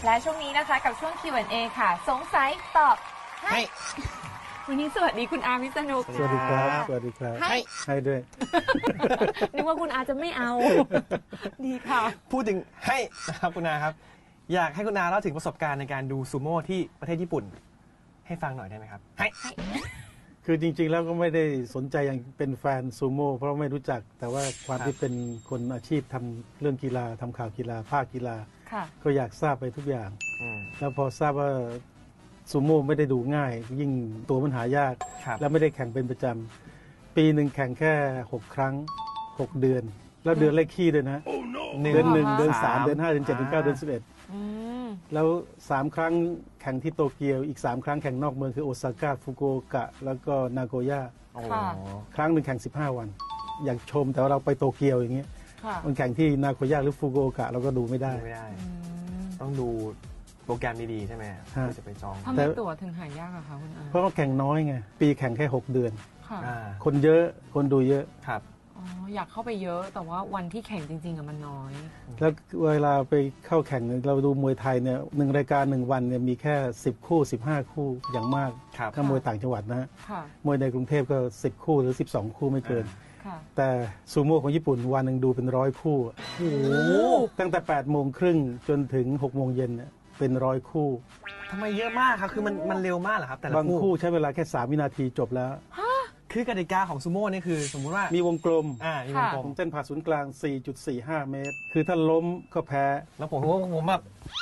และช่วงนี้นะคะกับช่วง Q&A ค่ะสงสัยตอบให้วันนี้สวัสดีคุณอาวิษณุสวัสดีครับสวัสดีครับให้ด้วยนึกว่าคุณอาจะไม่เอาดีค่ะพูดถึงให้นะครับคุณอาครับอยากให้คุณอาเล่าถึงประสบการณ์ในการดูซูโม่ที่ประเทศญี่ปุ่นให้ฟังหน่อยได้ไหมครับให้คือจริงๆแล้วก็ไม่ได้สนใจอย่างเป็นแฟนซูโม่เพราะไม่รู้จักแต่ว่าความที่เป็นคนอาชีพทำเรื่องกีฬาทำข่าวกีฬาภาคกีฬาก็อยากทราบไปทุกอย่างแล้วพอทราบว่าซูโม่ไม่ได้ดูง่ายยิ่งตัวมันหายากแล้วไม่ได้แข่งเป็นประจำปีหนึ่งแข่งแค่6 ครั้ง6 เดือนแล้วเดือนเลขขี้ด้วยนะเดือน1เดือน3เดือน5เดือน7เดือน9เดือน11แล้ว3 ครั้งแข่งที่โตเกียวอีก3 ครั้งแข่งนอกเมืองคือโอซาก้าฟุกุโอกะแล้วก็นาโกย่าครั้งหนึ่งแข่ง15 วันอยากชมแต่ว่าเราไปโตเกียวอย่างเงี้ยมันแข่งที่นาโกย่าหรือฟุกุโอกะเราก็ดูไม่ได้ต้องดูโปรแกรมดีๆใช่ไหมจะไปจองทำไมตั๋วถึงหายากอะคะคุณอาเพราะเขาแข่งน้อยไงปีแข่งแค่6 เดือนคนเยอะคนดูเยอะครับอยากเข้าไปเยอะแต่ว่าวันที่แข่งจริงๆมันน้อยแล้วเวลาไปเข้าแข่งเราดูมวยไทยเนี่ย1 รายการ1 วันเนี่ยมีแค่10 คู่15 คู่อย่างมากถ้ามวยต่างจังหวัดนะมวยในกรุงเทพก็10 คู่หรือ12 คู่ไม่เกินแต่ซูโม่ของญี่ปุ่นวันหนึ่งดูเป็น100 คู่ตั้งแต่8 โมงครึ่งจนถึง6 โมงเย็นเนี่ยเป็น100 คู่ทำไมเยอะมากครับคือมันเร็วมากเหรอครับแต่ละบางคู่ใช้เวลาแค่3 วินาทีจบแล้วคือกติกาของซูโม่นี่คือสมมุติว่ามีวงกลมมีวงกลมเส้นผ่าศูนย์กลาง 4.45 เมตรคือถ้าล้มก็แพ้แล้วผมแบบ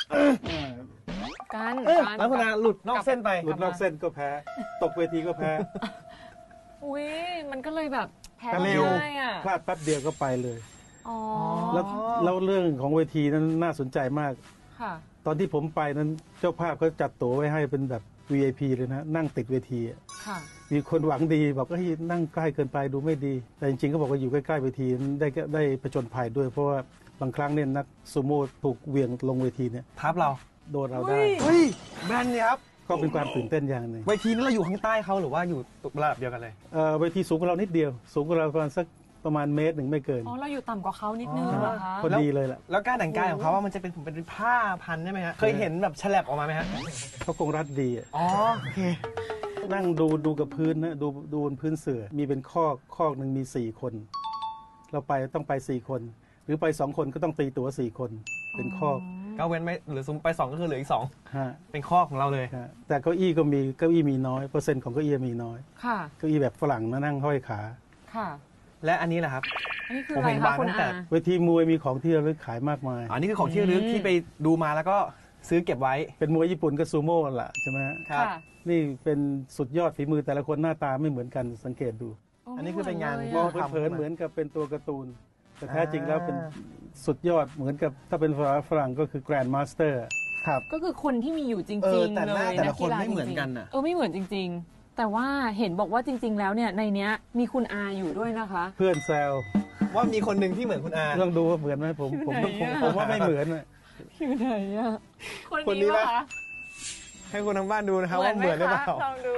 กันแล้วคุณอาหลุดนอกเส้นไปหลุดนอกเส้นก็แพ้ตกเวทีก็แพ้อุ้ยมันก็เลยแบบแพ้เร็วพลาดแป๊บเดียวก็ไปเลยแล้วเรื่องของเวทีนั้นน่าสนใจมากตอนที่ผมไปนั้นเจ้าภาพเขาจัดตั๋วไว้ให้เป็นแบบ VIP เลยนะนั่งติดเวทีมีคนหวังดีบอกว่านั่งใกล้เกินไปดูไม่ดีแต่จริงๆเขาบอกว่าอยู่ใกล้ๆเวทีได้ผจญภัยด้วยเพราะว่าบางครั้งเนี่ยนักซูโม่ถูกเหวี่ยงลงเวทีเนี่ยทับเราโดนเราได้แบนเนี่ยครับก็เป็นความตื่นเต้นอย่างหนึ่งเวทีนั้นเราอยู่ข้างใต้เขาหรือว่าอยู่ระดับเดียวกันเลยเวทีสูงกว่าเรานิดเดียวสูงกว่าเราประมาณ1 เมตรไม่เกินเราอยู่ต่ำกว่าเขานิดนึงเหรอคะพอดีเลยล่ะแล้วการแต่งกายของเขาว่ามันจะเป็นผ้าพันใช่ไหมฮะเคยเห็นแบบฉลับออกมาไหมฮะเขาคงรัดดีโอเคนั่งดูกับพื้นนะดูบนพื้นเสื่อมีเป็นข้อหนึ่งมี4 คนเราต้องไป4 คนหรือไป2 คนก็ต้องตีตั๋ว4 คนเป็นข้อก็เว้นไม่หรือซุมไป2ก็คือเหลืออีก2เป็นข้อของเราเลยแต่เก้าอี้มีน้อยเปอร์เซ็นต์ของเก้าอี้มีน้อยเก้าอี้แบบฝรั่งมานั่งห้อยขาและอันนี้แหละครับอันนี้คืออะไรคะคุณอาเวทีมวยมีของที่ระลึกขายมากมายอันนี้คือของที่ระลึกที่ไปดูมาแล้วก็ซื้อเก็บไว้เป็นมวยญี่ปุ่นกับซูโม่แหละใช่ไหมครับนี่เป็นสุดยอดฝีมือแต่ละคนหน้าตาไม่เหมือนกันสังเกตดูอันนี้คือเป็นงานมองเผินเหมือนกับเป็นตัวการ์ตูนแต่แท้จริงแล้วเป็นสุดยอดเหมือนกับถ้าเป็นฝรั่งก็คือแกรนด์มาสเตอร์ครับก็คือคนที่มีอยู่จริงๆเลยแต่ละคนไม่เหมือนกันนะไม่เหมือนจริงๆแต่ว่าเห็นบอกว่าจริงๆแล้วเนี่ยในเนี้ยมีคุณอาอยู่ด้วยนะคะเพื่อนแซวว่ามีคนหนึ่งที่เหมือนคุณอาต้องดูว่าเหมือนไหมผมว่าไม่เหมือนอยู่ไหนอ่ะคนนี้ป่ะให้คนทางบ้านดูนะครับว่าเหมือนหรือเปล่าลองดู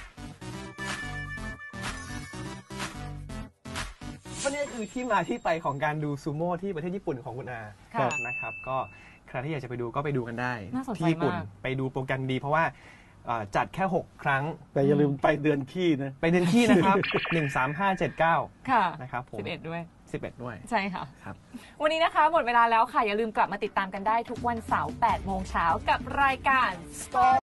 วันนี้คือที่มาที่ไปของการดูซูโม่ที่ประเทศญี่ปุ่นของคุณอานะครับก็ใครที่อยากจะไปดูก็ไปดูกันได้ที่ญี่ปุ่นไปดูโปรแกรมดีเพราะว่าจัดแค่6 ครั้งแต่อย่าลืมไปเดือนขี้นะไปเดือนขี้นะครับ13579 ค่ะนะครับผม 11ด้วยด้วยใช่ค่ะครับวันนี้นะคะหมดเวลาแล้วค่ะอย่าลืมกลับมาติดตามกันได้ทุกวันเสาร์ 8 โมงเช้ากับรายการ